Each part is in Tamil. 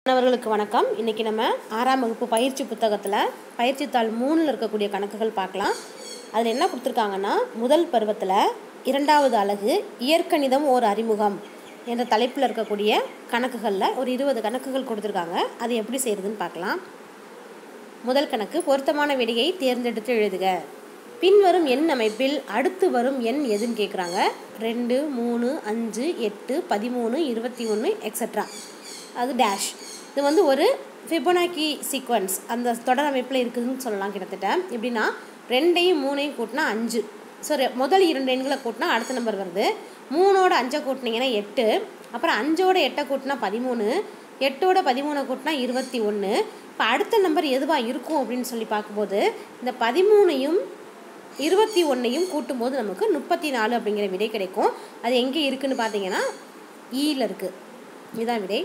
மாணவர்களுக்கு வணக்கம். இன்றைக்கி நம்ம 6ஆம் வகுப்பு பயிற்சி புத்தகத்தில் பயிற்சி தாள் 3ல் இருக்கக்கூடிய கணக்குகள் பார்க்கலாம். அதில் என்ன கொடுத்துருக்காங்கன்னா, முதல் பருவத்தில் 2வது அலகு இயற்கணிதம் ஓர் அறிமுகம் என்ற தலைப்பில் இருக்கக்கூடிய கணக்குகளில் ஒரு 20 கணக்குகள் கொடுத்துருக்காங்க. அது எப்படி செய்கிறதுன்னு பார்க்கலாம். முதல் கணக்கு, பொருத்தமான விடையை தேர்ந்தெடுத்து எழுதுக. பின்வரும் எண் அமைப்பில் அடுத்து வரும் எண் எதுன்னு கேட்குறாங்க. 2, 3, 5, 8, 13, 21 எக்ஸட்ரா. அது டேஷ். இது வந்து ஒரு ஃபிபொனாக்கி சீக்வன்ஸ் அந்த தொடர் அமைப்பில் இருக்குதுன்னு சொல்லலாம். கிட்டத்தட்ட எப்படின்னா 2ஐயும் 3ஐயும் கூட்டினா 5. ஸோ முதல் 2 எண்களை கூட்டினா அடுத்த நம்பர் வருது. 3ஓட 5 கூட்டினீங்கன்னா 8, அப்புறம் 5ஓட 8 கூட்டினா 13, 8ஓட 13 கூட்டினா 21. இப்போ அடுத்த நம்பர் எதுவாக இருக்கும் அப்படின்னு சொல்லி பார்க்கும்போது இந்த 13ஐயும் 21ஐயும் கூட்டும்போது நமக்கு 34 அப்படிங்கிற விடை கிடைக்கும். அது எங்கே இருக்குதுன்னு பார்த்தீங்கன்னா ஈயில் இருக்குது. இதுதான் விடை.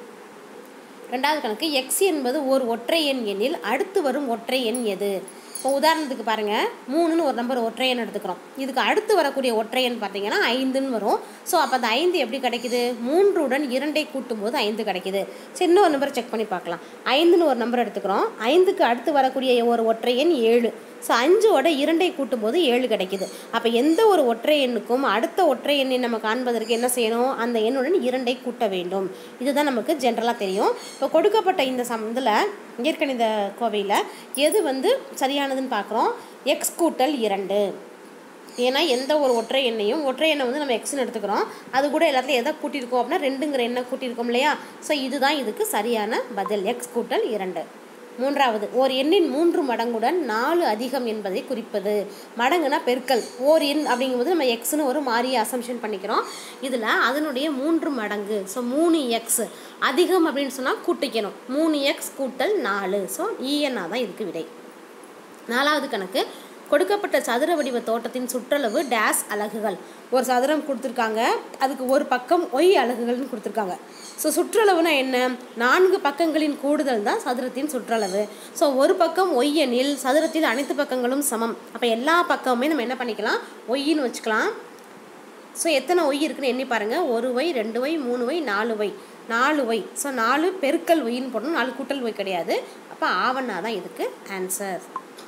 2வது கணக்கு, எக்ஸ் என்பது ஒரு ஒற்றை எண் எண்ணில் அடுத்து வரும் ஒற்றை எண் எது? இப்போ உதாரணத்துக்கு பாருங்கள், 3ன்னு ஒரு நம்பர் ஒற்றை எண் எடுத்துக்கிறோம். இதுக்கு அடுத்து வரக்கூடிய ஒற்றை எண் பார்த்தீங்கன்னா 5ன்னு வரும். ஸோ அப்போ அந்த 5 எப்படி கிடைக்குது? 3உடன் 2ஐ கூட்டும்போது 5 கிடைக்குது. சரி, இன்னொரு நம்பர் செக் பண்ணி பார்க்கலாம். 5ன்னு ஒரு நம்பர் எடுத்துக்கிறோம். 5க்கு அடுத்து வரக்கூடிய ஒரு ஒற்றை எண் 7. ஸோ 5ஓட 2ஐ கூட்டும்போது 7 கிடைக்குது. அப்போ எந்த ஒரு ஒற்றை எண்ணுக்கும் அடுத்த ஒற்றை எண்ணை நம்ம காண்பதற்கு என்ன செய்யணும்? அந்த எண்ணுடன் 2ஐ கூட்ட வேண்டும். இதுதான் நமக்கு ஜென்ரலாக தெரியும். இப்போ கொடுக்கப்பட்ட இந்த இதில் இயற்கணித கோவையில் எது வந்து சரியானதுன்னு பார்க்குறோம். எக்ஸ் கூட்டல் 2. ஏன்னா எந்த ஒரு ஒற்றை எண்ணையும் ஒற்றை எண்ணை வந்து நம்ம எக்ஸ்ன்னு எடுத்துக்கிறோம். அது கூட எல்லாத்தையும் எதை கூட்டியிருக்கோம் அப்படின்னா 2ங்கிற எண்ணை கூட்டியிருக்கோம் இல்லையா? ஸோ இதுதான் இதுக்கு சரியான பதில், எக்ஸ் கூட்டல் 2. 3வது, ஓர் எண்ணின் 3 மடங்குடன் 4 அதிகம் என்பதை குறிப்பது. மடங்குனா பெருக்கல். ஓர் எண் அப்படிங்கும்போது நம்ம எக்ஸ்னு ஒரு மாறியை அசம்ஷன் பண்ணிக்கிறோம். இதில் அதனுடைய 3 மடங்கு. ஸோ 3x அதிகம் அப்படின்னு சொன்னால் கூட்டிக்கணும். 3x கூட்டல் 4. ஸோ EN தான் இதுக்கு விடை. 4வது கணக்கு, கொடுக்கப்பட்ட சதுர வடிவ தோட்டத்தின் சுற்றளவு டேஸ் அலகுகள். ஒரு சதுரம் கொடுத்துருக்காங்க, அதுக்கு ஒரு பக்கம் ஒய் அலகுகள்னு கொடுத்துருக்காங்க. ஸோ சுற்றளவுனா என்ன? 4 பக்கங்களின் கூடுதல் தான் சதுரத்தின் சுற்றளவு. ஸோ ஒரு பக்கம் ஒய் எனில் சதுரத்தில் அனைத்து பக்கங்களும் சமம். அப்போ எல்லா பக்கமுமே நம்ம என்ன பண்ணிக்கலாம்? ஒய்ன்னு வச்சுக்கலாம். ஸோ எத்தனை ஒய் இருக்குன்னு எண்ணி பாருங்கள். 1 y, 2 y, 3 y, 4 y, 4 y. So 4 பெருக்கல் ஒய்ன்னு போடணும், 4 கூட்டல் ஒய் கிடையாது. அப்போ ஆவண்ணா தான் இதுக்கு ஆன்சர்.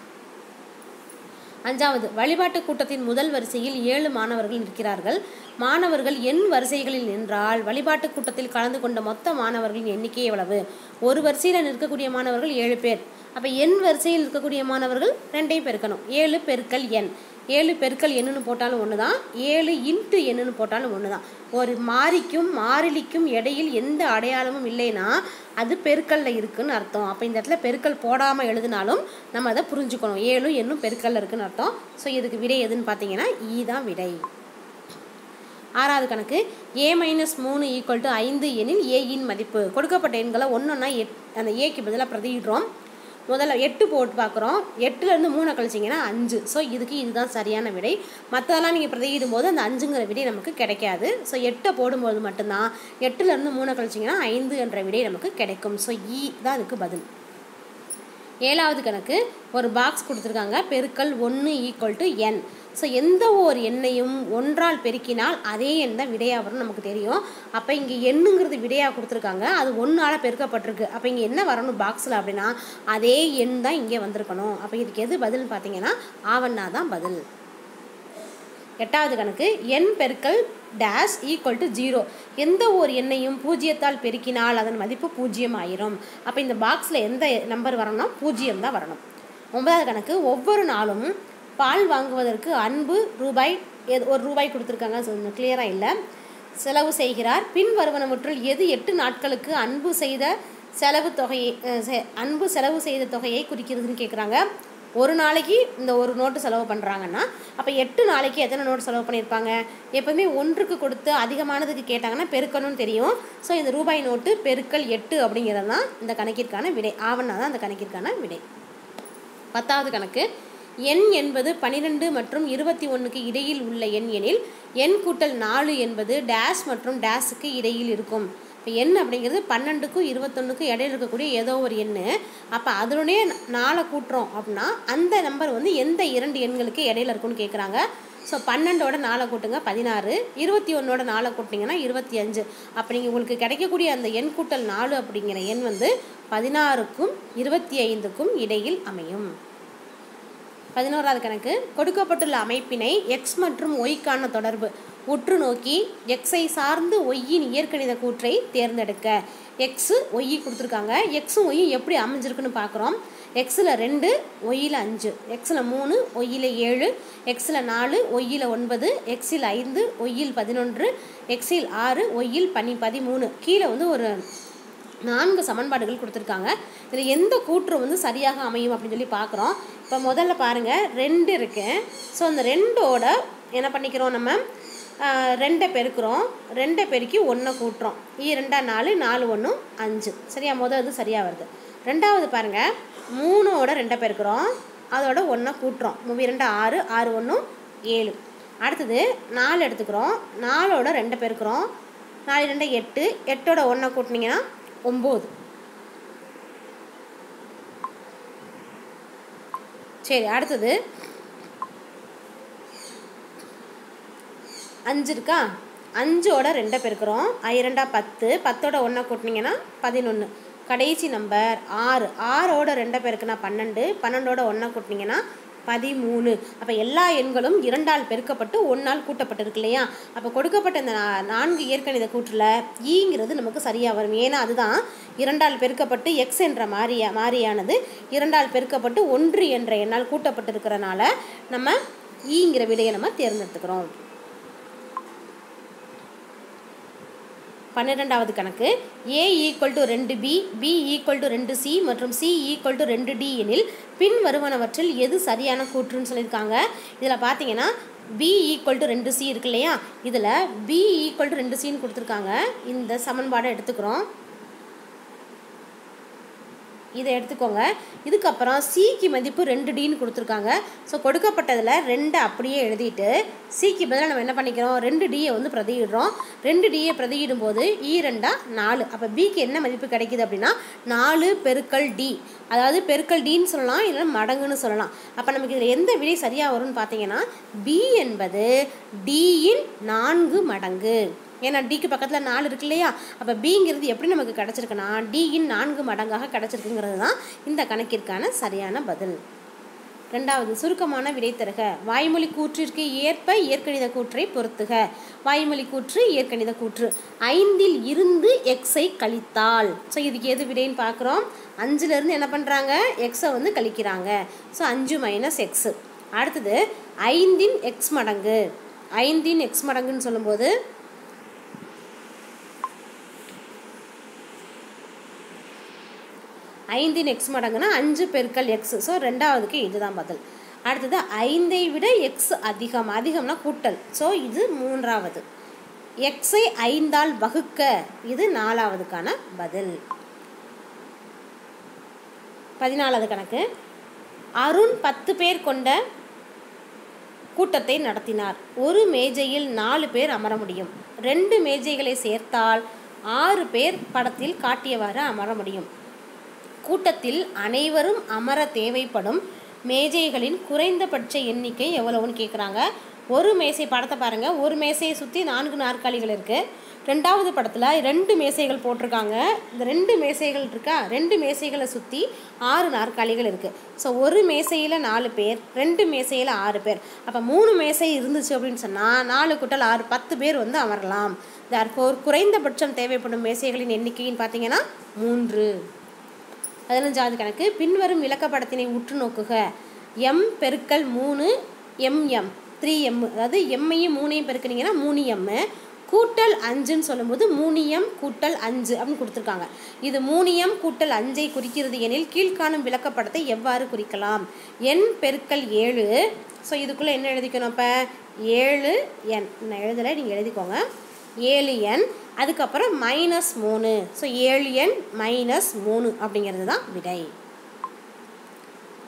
5வது, வழிபாட்டு கூட்டத்தின் முதல் வரிசையில் 7 மாணவர்கள் இருக்கிறார்கள். மாணவர்கள் எண் வரிசைகளில் நின்றால் வழிபாட்டு கூட்டத்தில் கலந்து கொண்ட மொத்த மாணவர்களின் எண்ணிக்கை எவ்வளவு? ஒரு வரிசையில் நிற்கக்கூடிய மாணவர்கள் 7 பேர். அப்போ எண் வரிசையில் இருக்கக்கூடிய மாணவர்கள் 2ஐயும் பெருக்கணும். 7 பெருக்கல் எண். 7 பெருக்கல் எண்ணுன்னு போட்டாலும் ஒன்று தான், 7 இன்ட்டு எண்ணுன்னு போட்டாலும் ஒன்று தான். ஒரு மாறிக்கும் மாறிலிக்கும் இடையில் எந்த அடையாளமும் இல்லைன்னா அது பெருக்கல்ல இருக்குன்னு அர்த்தம். அப்போ இந்த இடத்துல பெருக்கல் போடாமல் எழுதினாலும் நம்ம அதை புரிஞ்சுக்கணும். 7 எண்ணும் பெருக்கல்ல இருக்குன்னு அர்த்தம். ஸோ இதுக்கு விடை எதுன்னு பார்த்தீங்கன்னா தான் விடை. 6வது கணக்கு, A-3 = 5 எனில் ஏயின் மதிப்பு. கொடுக்கப்பட்ட எண்களை ஒன்றொன்னா அந்த ஏக்கு பதிலாக பிரதியிடுறோம். முதல்ல 8 போட்டு பார்க்குறோம். 8லேருந்து 3 கழிச்சிங்கன்னா 5. ஸோ இதுதான் சரியான விடை. மற்றதெல்லாம் நீங்கள் பிரதியிடும் போது அந்த 5ங்கிற விடை நமக்கு கிடைக்காது. ஸோ 8 போடும்போது மட்டும்தான் 8லேருந்து 3 கழிச்சிங்கன்னா 5 என்ற விடை நமக்கு கிடைக்கும். ஸோ தான் இதுக்கு பதில். 7வது கணக்கு, ஒரு பாக்ஸ் கொடுத்துருக்காங்க. பெருக்கல் 1 = n. ஸோ எந்த ஒரு எண்ணையும் 1ஆல் பெருக்கினால் அதே எண் தான் விடையாக வரும் நமக்கு தெரியும். அப்போ இங்கே எண்ணுங்கிறது விடையாக கொடுத்துருக்காங்க, அது 1ஆல் பெருக்கப்பட்டிருக்கு. அப்போ இங்கே என்ன வரணும் பாக்ஸில் அப்படின்னா அதே எண் தான் இங்கே வந்திருக்கணும். அப்போ இதுக்கு எது பதில்னு பார்த்தீங்கன்னா ஆவண்ணா தான் பதில். 8வது கணக்கு, n பெருக்கல் டேஷ் = 0. எந்த ஒரு எண்ணையும் 0ஆல் பெருக்கினால் அதன் மதிப்பு 0 ஆயிரும். அப்போ இந்த பாக்ஸில் எந்த நம்பர் வரணும்னா 0 தான் வரணும். 9வது கணக்கு, ஒவ்வொரு நாளும் பால் வாங்குவதற்கு அன்பு ₹1 கொடுத்துருக்காங்க. கிளியராக இல்லை. செலவு செய்கிறார். பின் வருவனவற்றுள் எது 8 நாட்களுக்கு அன்பு செலவு செய்த தொகையை குறிக்கிறதுன்னு கேட்குறாங்க. ஒரு நாளைக்கு இந்த ஒரு நோட்டு செலவு பண்ணுறாங்கன்னா அப்போ 8 நாளைக்கு எத்தனை நோட்டு செலவு பண்ணியிருப்பாங்க? எப்போவுமே 1க்கு கொடுத்து அதிகமானதுக்கு கேட்டாங்கன்னா பெருக்கணும்னு தெரியும். ஸோ இந்த ரூபாய் நோட்டு பெருக்கல் 8 அப்படிங்கிறது தான் இந்த கணக்கிற்கான விடை. ஆவண்ணா தான் அந்த கணக்கிற்கான விடை. 10வது கணக்கு, எண் என்பது 12 மற்றும் 21க்கு இடையில் உள்ள எண் எனில் எண் கூட்டல் 4 என்பது டேஷ் மற்றும் டேஷுக்கு இடையில் இருக்கும். இப்போ எண் அப்படிங்கிறது 12க்கும் 21க்கும் இடையில் இருக்கக்கூடிய ஏதோ ஒரு எண். அப்போ அதனுடைய 4 கூட்டுறோம் அப்படின்னா அந்த நம்பர் வந்து எந்த 2 எண்களுக்கு இடையில இருக்குன்னு கேட்குறாங்க. ஸோ 12ஓட 4 கூட்டுங்க 16, 21ஓட 4 கூட்டிங்கன்னா 25. அப்போ நீங்கள் உங்களுக்கு கிடைக்கக்கூடிய அந்த எண் கூட்டல் 4 அப்படிங்கிற எண் வந்து 16க்கும் 25க்கும் இடையில் அமையும். 11வது கணக்கு. கொடுக்கப்பட்டுள்ள அமைப்பினை எக்ஸ் மற்றும் ஒய்க்கான தொடர்பு உற்று நோக்கி எக்ஸை சார்ந்து ஒய்யின் இயற்கணித கூற்றை தேர்ந்தெடுக்க. எக்ஸு ஒய் கொடுத்துருக்காங்க. எக்ஸும் ஒய்யும் எப்படி அமைஞ்சிருக்குன்னு பார்க்குறோம். எக்ஸில் 2, ஒய்யில் 5, எக்ஸில் 3, ஒய்யில் 7, எக்ஸில் 4, ஒய்யில் 9, எக்ஸில் 5, ஒய்யில் 11, எக்ஸில் 6, ஒய்யில் 13. கீழே வந்து ஒரு 4 சமன்பாடுகள் கொடுத்துருக்காங்க. இதில் எந்த கூற்று வந்து சரியாக அமையும் அப்படின்னு சொல்லி பார்க்குறோம். இப்போ முதல்ல பாருங்கள், 2 இருக்கு. ஸோ அந்த 2ஓட என்ன பண்ணிக்கிறோம், நம்ம 2 பெருக்கிறோம். 2 பெருக்கி 1 கூட்டுறோம். 2 4, 4 1 5. சரியா, முதல் இது சரியாக வருது. ரெண்டாவது பாருங்கள், 3ஓட 2 பெருக்கிறோம், அதோட 1 கூட்டுறோம். 2 6, 6 1 7. அடுத்தது 4 எடுத்துக்கிறோம், 4ஓட 2 பெருக்கிறோம், 4 2 8, 8ஓட 1 கூட்டினீங்கன்னா 9. சரி, அடுத்தது 5 இருக்கா, 5ஓட 2 பெருக்கிறோம், 2 10, 10ஓட 1 கூட்டினீங்கன்னா 11. கடைசி நம்பர் 6, 6ஓட 2 பெருக்குனா 12, 12ஓட 1 கூட்டினீங்கன்னா 13. அப்போ எல்லா எண்களும் 2ஆல் பெருக்கப்பட்டு 1ஆல் கூட்டப்பட்டிருக்கு இல்லையா. அப்போ கொடுக்கப்பட்ட இந்த 4 இயற்கணித கூற்றில் ஈங்கிறது நமக்கு சரியாக வரும். ஏன்னா அதுதான் 2ஆல் பெருக்கப்பட்டு எக்ஸ் என்ற மாறியானது 2ஆல் பெருக்கப்பட்டு 1 என்ற எண்ணால் கூட்டப்பட்டிருக்கிறனால நம்ம ஈங்கிற விடையை நம்ம தேர்ந்தெடுத்துக்கிறோம். 12வது கணக்கு. A = 2B, B = 2C மற்றும் C = 2D எனில் பின் வருவனவற்றில் எது சரியான கூற்றுன்னு சொல்லியிருக்காங்க. இதில் பார்த்தீங்கன்னா B = 2C இருக்கு இல்லையா, இதில் B = 2Cன்னு கொடுத்துருக்காங்க. இந்த சமன்பாடை எடுத்துக்கிறோம், இதை எடுத்துக்கோங்க. இதுக்கப்புறம் சிக்கு மதிப்பு 2Dன்னு கொடுத்துருக்காங்க. ஸோ கொடுக்கப்பட்டதில் 2 அப்படியே எழுதிட்டு சிக்கு பதிலாக நம்ம என்ன பண்ணிக்கிறோம், 2Dயை வந்து பிரதியிடுறோம். 2Dயை பிரதியிடும் போது 2 4. அப்போ பிக்கு என்ன மதிப்பு கிடைக்குது அப்படின்னா 4 பெருக்கல் D, அதாவது பெருக்கல் Dன்னு சொல்லலாம், இல்லைன்னா மடங்குன்னு சொல்லலாம். அப்போ நமக்கு இதில் எந்த விடை சரியாக வரும்னு பார்த்தீங்கன்னா B என்பது Dயின் 4 மடங்கு. ஏன்னா டிக்கு பக்கத்தில் 4 இருக்கு இல்லையா. அப்போ பிங்கிறது எப்படி நமக்கு கிடச்சிருக்குன்னா டியின் 4 மடங்காக கிடச்சிருக்குங்கிறது தான் இந்த கணக்கிற்கான சரியான பதில். 2வது சுருக்கமான விடை தருக. வாய்மொழி கூற்றிற்கு ஏற்ப இயற்கணித கூற்றை பொருத்துக. வாய்மொழி கூற்று, இயற்கணித கூற்று. 5இல் இருந்து எக்ஸை கழித்தால், ஸோ இதுக்கு எது விடைன்னு பார்க்குறோம். 5லேருந்து என்ன பண்ணுறாங்க, எக்ஸை வந்து கழிக்கிறாங்க. So 5 - x. அடுத்தது 5இன் எக்ஸ் மடங்கு. 5இன் எக்ஸ் மடங்குன்னு சொல்லும்போது 5இன் எக்ஸ் மடங்குனா 5 பெருக்கல் எக்ஸ். ஸோ 2வதுக்கு இதுதான் பதில். அடுத்தது 5ஐ விட எக்ஸ் அதிகம், அதிகம்னா கூட்டல். ஸோ இது 3வது. எக்ஸை 5ஆல் வகுக்க, இது 4வதுக்கான பதில். 14வது கணக்கு. அருண் 10 பேர் கொண்ட கூட்டத்தை நடத்தினார். ஒரு மேஜையில் 4 பேர் அமர முடியும். 2 மேஜைகளை சேர்த்தால் 6 பேர் படத்தில் காட்டியவாறு அமர முடியும். கூட்டத்தில் அனைவரும் அமர தேவைப்படும் மேஜைகளின் குறைந்தபட்ச எண்ணிக்கை எவ்வளவுன்னு கேட்குறாங்க. ஒரு மேசை படத்தை பாருங்கள். ஒரு மேசையை சுற்றி 4 நாற்காலிகள் இருக்குது. 2வது படத்தில் 2 மேசைகள் போட்டிருக்காங்க. இந்த 2 மேசைகள் இருக்கா, 2 மேசைகளை சுற்றி 6 நாற்காலிகள் இருக்குது. ஸோ ஒரு மேசையில் 4 பேர், 2 மேசையில் 6 பேர். அப்போ 3 மேசை இருந்துச்சு அப்படின்னு சொன்னால் 4 × 6 10 பேர் வந்து அமரலாம். தற்போது குறைந்தபட்சம் தேவைப்படும் மேசைகளின் எண்ணிக்கைன்னு பார்த்தீங்கன்னா 3. 15வது கணக்கு. பின்வரும் விளக்கப்படத்தினை உற்று நோக்குக. m பெருக்கல் 3 mm 3m, அதாவது எம்மையும் 3ஐயும் பெருக்கினீங்கன்னா 3m கூட்டல் 5ன்னு சொல்லும்போது 3m கூட்டல் 5 அப்படின்னு கொடுத்துருக்காங்க. இது 3m கூட்டல் 5ஐ குறிக்கிறது எனில் கீழ்காணும் விளக்கப்படத்தை எவ்வாறு குறிக்கலாம். n பெருக்கல் 7. ஸோ இதுக்குள்ளே என்ன எழுதிக்கணும், இப்போ 7n நான் எழுதலை, நீங்கள் எழுதிக்கோங்க. 7n, அதுக்கப்புறம் -3. ஸோ 7n - 3 அப்படிங்கிறது தான் விடை.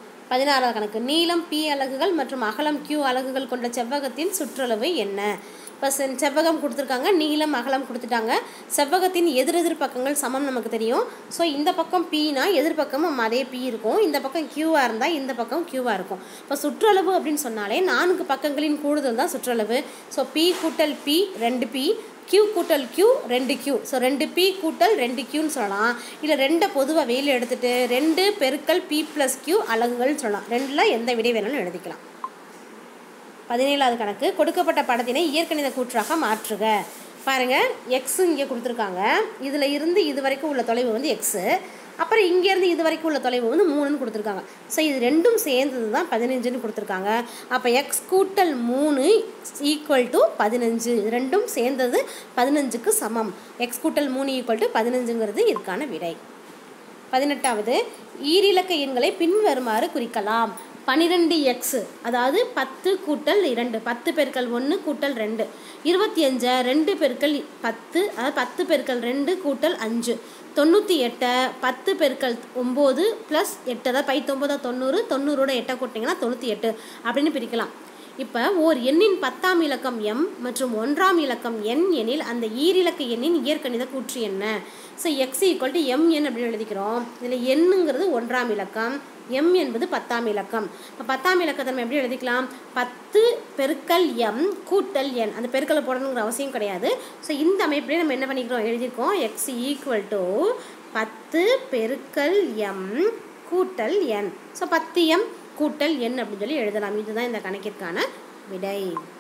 16வது கணக்கு. நீளம் p அலகுகள் மற்றும் அகலம் q அலகுகள் கொண்ட செவ்வகத்தின் சுற்றளவு என்ன. இப்போ செவ்வகம் கொடுத்துருக்காங்க, நீளம் அகலம் கொடுத்துட்டாங்க. செவ்வகத்தின் எதிரெதிர் பக்கங்கள் சமம் நமக்கு தெரியும். ஸோ இந்த பக்கம் Pனா எதிர்பக்கமும் அதே P இருக்கும். இந்த பக்கம் Qவாக இருந்தால் இந்த பக்கம் Qவாக இருக்கும். இப்போ சுற்றளவு அப்படின்னு சொன்னாலே 4 பக்கங்களின் கூடுதல் தான் சுற்றளவு. ஸோ P கூட்டல் P 2P, Q கூட்டல் Q 2Q. ஸோ 2P கூட்டல் 2Qன்னு சொல்லலாம். இல்லை 2 பொதுவாக வெளியில் எடுத்துகிட்டு 2 பெருக்கல் P + Q அலகுகள்னு சொல்லலாம். 2ல் எந்த விடை வேணாலும் எழுதிக்கலாம். 17வது கணக்கு. கொடுக்கப்பட்ட படத்தினை இயற்கணித கூற்றாக மாற்றுக. பாருங்கள், எக்ஸு இங்கே கொடுத்துருக்காங்க. இதில் இருந்து இது வரைக்கும் உள்ள தொலைவு வந்து எக்ஸு, அப்புறம் இங்கேருந்து இது வரைக்கும் உள்ள தொலைவு வந்து 3ன்னு கொடுத்துருக்காங்க. ஸோ இது ரெண்டும் சேர்ந்தது தான் 15ன்னு கொடுத்துருக்காங்க. அப்போ எக்ஸ் கூட்டல் 3 = 15. இது ரெண்டும் சேர்ந்தது 15க்கு சமம். எக்ஸ் கூட்டல் 3 = 15ங்கிறது இதற்கான விடை. 18வது. ஈரிலக்க எண்களை பின்வருமாறு குறிக்கலாம். 12x, அதாவது 10 கூட்டல் 2, 10 பெருக்கல் 1 கூட்டல் 2, 25 2 பெருக்கல் 10, அதாவது 10 பெருக்கல் 2 கூட்டல் 5, 98 10 பெருக்கல் 9 + 8, அதாவது 9 90, 90ஓட 8 கூட்டிங்கன்னா 98 அப்படின்னு பிரிக்கலாம். இப்போ ஓர் எண்ணின் 10ஆம் இலக்கம் m மற்றும் 1ஆம் இலக்கம் n எனில் அந்த ஈரிலக்க எண்ணின் இயற்கணித கூற்று என்ன? ஸோ x = mn அப்படின்னு எழுதிக்கிறோம். இதில் என்னங்கிறது 1ஆம் இலக்கம், m என்பது 10ஆம் இலக்கம். இப்போ 10ஆம் இலக்கத்தை நம்ம எப்படி எழுதிக்கலாம்? 10 பெருக்கல் m கூட்டல் n. அந்த பெருக்கலை போடணுங்கிற அவசியம் கிடையாது. ஸோ இந்த அமைப்பிலே நம்ம என்ன பண்ணிக்கிறோம், எழுதியிருக்கோம். x = 10 பெருக்கல் m கூட்டல் n. ஸோ 10m கூட்டல் n அப்படின்னு சொல்லி எழுதலாம். இதுதான் இந்த கணக்கிற்கான விடை.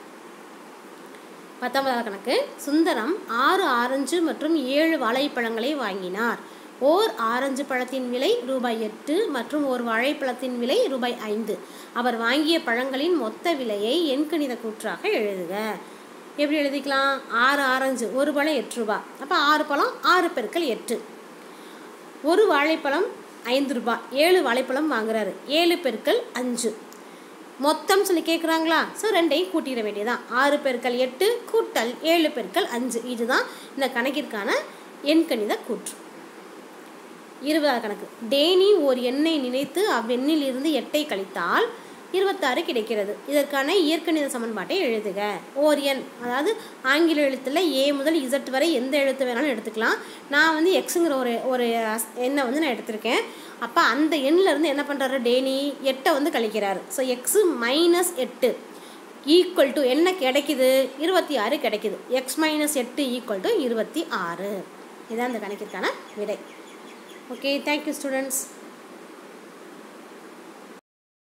19வது கணக்கு. சுந்தரம் 6 ஆரஞ்சு மற்றும் 7 வாழைப்பழங்களை வாங்கினார். ஓர் ஆரஞ்சு பழத்தின் விலை ₹8 மற்றும் ஒரு வாழைப்பழத்தின் விலை ₹5. அவர் வாங்கிய பழங்களின் மொத்த விலையை எண்கணித கூற்றாக எழுதுக. எப்படி எழுதிக்கலாம்? 6 ஆரஞ்சு, ஒரு பழம் ₹8. அப்போ 6 பழம் 6 பெருக்கல் 8. ஒரு வாழைப்பழம் ₹5, 7 வாழைப்பழம் வாங்குறாரு, 7 பெருக்கல் 5. மொத்தம் சொல்லி கேட்குறாங்களா? ஸோ ரெண்டையும் கூட்டிட வேண்டியதான். 6 பெருக்கல் 8 கூட்டல் 7 பெருக்கல் 5. இதுதான் இந்த கணக்கிற்கான எண்கணித கூற்று. 20வது கணக்கு. டேனி ஓர் எண்ணை நினைத்து அவ்வெண்ணில் இருந்து 8ஐ கழித்தால் 26 கிடைக்கிறது. இதற்கான இயற்கணித சமன்பாட்டை எழுதுக. ஓர் எண், அதாவது ஆங்கில எழுத்தில் A முதல் Z வரை எந்த எழுத்து வேணாலும் எடுத்துக்கலாம். நான் வந்து எக்ஸுங்கிற ஒரு எண்ணை வந்து நான் எடுத்திருக்கேன். அப்போ அந்த எண்ணிலேருந்து என்ன பண்ணுறாரு, டேனி 8ஐ வந்து கழிக்கிறாரு. ஸோ x - 8 = என்ன கிடைக்குது? 26 கிடைக்குது. x - 8 = 26. இதுதான் இந்த கணக்கிற்கான விடை. Okay, thank you students.